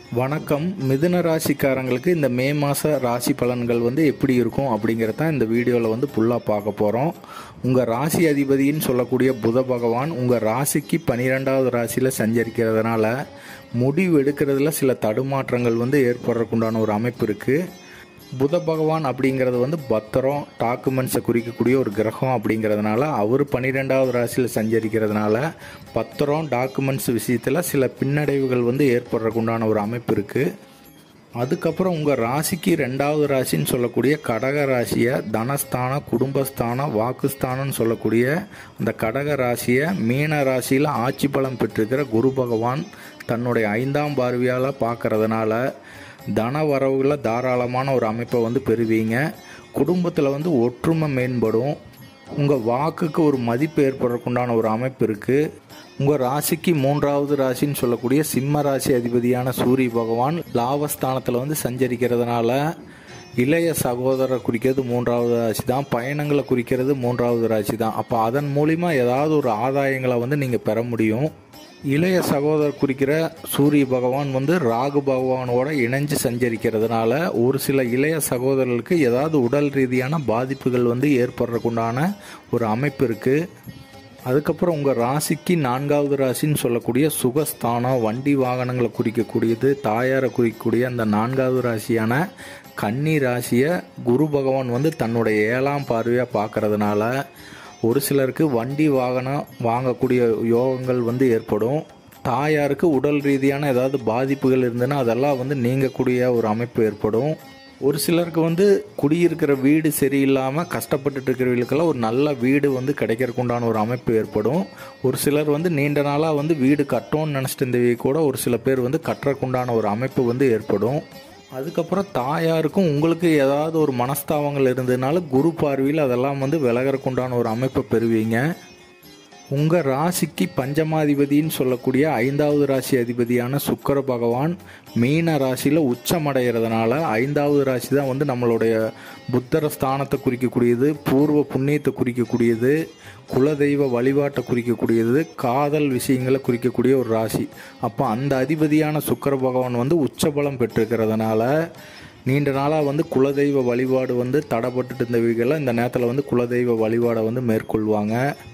வணக்கம். மிதுன ராசிக்காரங்களுக்கு இந்த மே மாத ராசி பலன்கள் எப்படி இருக்கும் அப்படிங்கிறத இந்த வீடியோவில் ஃபுல்லாக பார்க்க போகிறோம். உங்கள் ராசி அதிபதின்னு சொல்லக்கூடிய புத பகவான் உங்கள் ராசிக்கு 12வது ராசியில் சஞ்சரிக்கிறதுனால முடிவு எடுக்கிறதுல சில தடுமாற்றங்கள் ஏற்படுறதுக்குண்டான ஒரு அமைப்பு இருக்குது. புத பகவான் அப்படிங்கிறது பத்திரம் டாக்குமெண்ட்ஸை குறிக்கக்கூடிய ஒரு கிரகம் அப்படிங்கிறதுனால அவர் 12வது ராசியில் சஞ்சரிக்கிறதுனால பத்திரம் டாக்குமெண்ட்ஸ் விஷயத்தில் சில பின்னடைவுகள் ஏற்படுறதுக்குண்டான ஒரு அமைப்பு இருக்குது. அதுக்கப்புறம் உங்கள் ராசிக்கு 2வது ராசின்னு சொல்லக்கூடிய கடக ராசியை தனஸ்தானம் குடும்பஸ்தானம் வாக்குஸ்தானம்னு சொல்லக்கூடிய அந்த கடக ராசியை மீன ராசியில் ஆட்சி பலம் பெற்றிருக்கிற குரு பகவான் தன்னுடைய 5ஆம் பார்வையால் பார்க்கறதுனால தன வரவுகளை தாராளமான ஒரு அமைப்பை பெறுவீங்க. குடும்பத்தில் ஒற்றுமை மேம்படும். உங்கள் வாக்குக்கு ஒரு மதிப்பு ஏற்படுறதுக்குண்டான ஒரு அமைப்பு இருக்குது. உங்கள் ராசிக்கு 3வது ராசின்னு சொல்லக்கூடிய சிம்ம ராசி அதிபதியான சூரிய பகவான் லாபஸ்தானத்தில் சஞ்சரிக்கிறதுனால இளைய சகோதரரை குறிக்கிறது 3வது ராசி தான், பயணங்களை குறிக்கிறது 3வது ராசி தான். அப்போ அதன் மூலிமா ஏதாவது ஒரு ஆதாயங்களை நீங்கள் பெற முடியும். இளைய சகோதரர் குறிக்கிற சூரிய பகவான் ராகு பகவானோட இணைஞ்சு சஞ்சரிக்கிறதுனால ஒரு சில இளைய சகோதரர்களுக்கு ஏதாவது உடல் ரீதியான பாதிப்புகள் ஏற்படுறதுக்குண்டான ஒரு அமைப்பு இருக்குது. அதுக்கப்புறம் உங்கள் ராசிக்கு 4வது ராசின்னு சொல்லக்கூடிய சுகஸ்தானம் வண்டி வாகனங்களை குறிக்கக்கூடியது தாயாரை குறிக்கக்கூடிய அந்த 4வது ராசியான கன்னி ராசியை குரு பகவான் தன்னுடைய 7ஆம் பார்வையாக பார்க்கறதுனால ஒரு சிலருக்கு வண்டி வாகனம் வாங்கக்கூடிய யோகங்கள் ஏற்படும். தாயாருக்கு உடல் ரீதியான ஏதாவது பாதிப்புகள் இருந்ததுன்னா அதெல்லாம் நீங்கக்கூடிய ஒரு அமைப்பு ஏற்படும். ஒரு சிலருக்கு குடியிருக்கிற வீடு சரியில்லாமல் கஷ்டப்பட்டுட்டு இருக்கிறவங்களுக்கெல்லாம் ஒரு நல்ல வீடு கிடைக்கிறதுக்குண்டான ஒரு அமைப்பு ஏற்படும். ஒரு சிலர் நீண்ட நாளாக வீடு கட்டணும்னு நினச்சிட்டு இருந்தவங்க கூட ஒரு சில பேர் கட்டுறதுக்குண்டான ஒரு அமைப்பு ஏற்படும். அதுக்கப்புறம் தாயாருக்கும் உங்களுக்கு ஏதாவது ஒரு மனஸ்தாபங்கள் இருந்ததுனால குரு பார்வையில் அதெல்லாம் விலகிறதுக்குண்டான ஒரு அமைப்பை பெறுவீங்க. உங்கள் ராசிக்கு பஞ்சமாதிபதின்னு சொல்லக்கூடிய 5வது ராசி அதிபதியான சுக்கிர பகவான் மீன ராசியில் உச்சமடைகிறதுனால 5வது ராசி தான் நம்மளுடைய புத்தர ஸ்தானத்தை குறிக்கக்கூடியது, பூர்வ புண்ணியத்தை குறிக்கக்கூடியது, குலதெய்வ வழிபாட்டை குறிக்கக்கூடியது, காதல் விஷயங்களை குறிக்கக்கூடிய ஒரு ராசி. அப்போ அந்த அதிபதியான சுக்கிர பகவான் உச்சபலம் பெற்றிருக்கிறதுனால நீண்ட நாளாக குலதெய்வ வழிபாடு தடைப்பட்டு இருந்தவர்கள் இந்த நேரத்தில் குலதெய்வ வழிபாடை மேற்கொள்வாங்க.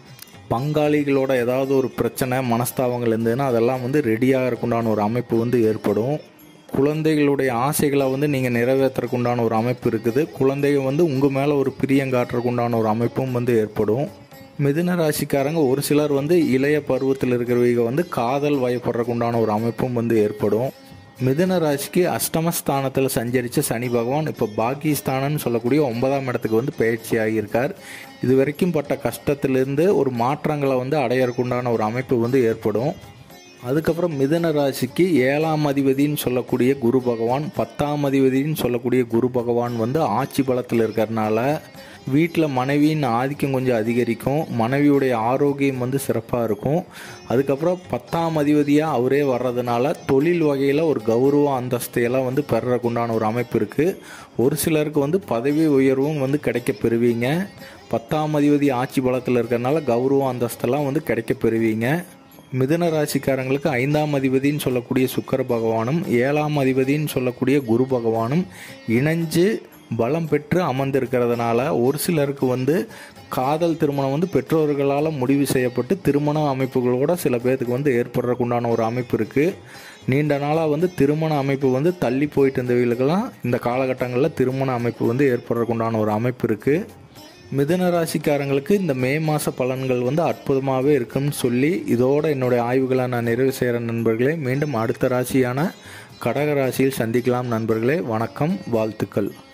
பங்காளிகளோட ஏதாவது ஒரு பிரச்சனை மனஸ்தாபங்கள் இருந்ததுன்னா அதெல்லாம் ரெடியாகிறதுக்குண்டான ஒரு அமைப்பு ஏற்படும். குழந்தைகளுடைய ஆசைகளை நீங்கள் நிறைவேற்றுறதுக்குண்டான ஒரு அமைப்பு இருக்குது. குழந்தைங்க உங்கள் மேலே ஒரு பிரியம் காட்டுறதுக்குண்டான ஒரு அமைப்பும் ஏற்படும். மிதுன ராசிக்காரங்க ஒரு சிலர் இளைய பருவத்தில் இருக்கிறவங்க காதல் வயப்படுறதுக்குண்டான ஒரு அமைப்பும் ஏற்படும். மிதுன ராசிக்கு அஷ்டமஸ்தானத்தில் சஞ்சரித்த சனி பகவான் இப்போ பாக்கியஸ்தானம்னு சொல்லக்கூடிய 9ஆம் இடத்துக்கு பயிற்சி ஆகியிருக்கார். இது வரைக்கும் பட்ட கஷ்டத்திலிருந்து ஒரு மாற்றங்களை அடையறதுக்குண்டான ஒரு அமைப்பு ஏற்படும். அதுக்கப்புறம் மிதுன ராசிக்கு 7ஆம் அதிபதின்னு சொல்லக்கூடிய குரு பகவான் 10ஆம் அதிபதின்னு சொல்லக்கூடிய குரு பகவான் ஆட்சி பலத்தில் இருக்கிறதுனால வீட்டில் மனைவியின் ஆதிக்கம் கொஞ்சம் அதிகரிக்கும். மனைவியுடைய ஆரோக்கியம் சிறப்பாக இருக்கும். அதுக்கப்புறம் 10ஆம் அதிபதியாக அவரே வர்றதுனால தொழில் வகையில் ஒரு கௌரவ அந்தஸ்தையெல்லாம் பெறறதுக்குண்டான ஒரு அமைப்பு இருக்குது. ஒரு சிலருக்கு பதவி உயர்வும் கிடைக்க பெறுவீங்க. 10ஆம் அதிபதி ஆட்சி பலத்தில் இருக்கிறதுனால கௌரவ அந்தஸ்தெல்லாம் கிடைக்க பெறுவீங்க. மிதுன ராசிக்காரங்களுக்கு 5ஆம் அதிபதின்னு சொல்லக்கூடிய சுக்கிர பகவானும் 7ஆம் அதிபதின்னு சொல்லக்கூடிய குரு பகவானும் இணைஞ்சு பலம் பெற்று அமர்ந்திருக்கிறதுனால ஒரு சிலருக்கு காதல் திருமணம் பெற்றோர்களால் முடிவு செய்யப்பட்டு திருமண அமைப்புகளோட சில பேர்த்துக்கு ஏற்படுறதுக்குண்டான ஒரு அமைப்பு இருக்குது. நீண்ட நாளாக திருமண அமைப்பு தள்ளி போயிட்டு இருந்தவங்களுக்கெல்லாம் இந்த காலகட்டங்களில் திருமண அமைப்பு ஏற்படுறதுக்குண்டான ஒரு அமைப்பு இருக்குது. மிதுன ராசிக்காரங்களுக்கு இந்த மே மாத பலன்கள் அற்புதமாகவே இருக்குன்னு சொல்லி இதோட என்னுடைய ஆய்வுகளை நான் நிறைவு செய்கிறேன் நண்பர்களே. மீண்டும் அடுத்த ராசியான கடக ராசியில் சந்திக்கலாம் நண்பர்களே. வணக்கம், வாழ்த்துக்கள்.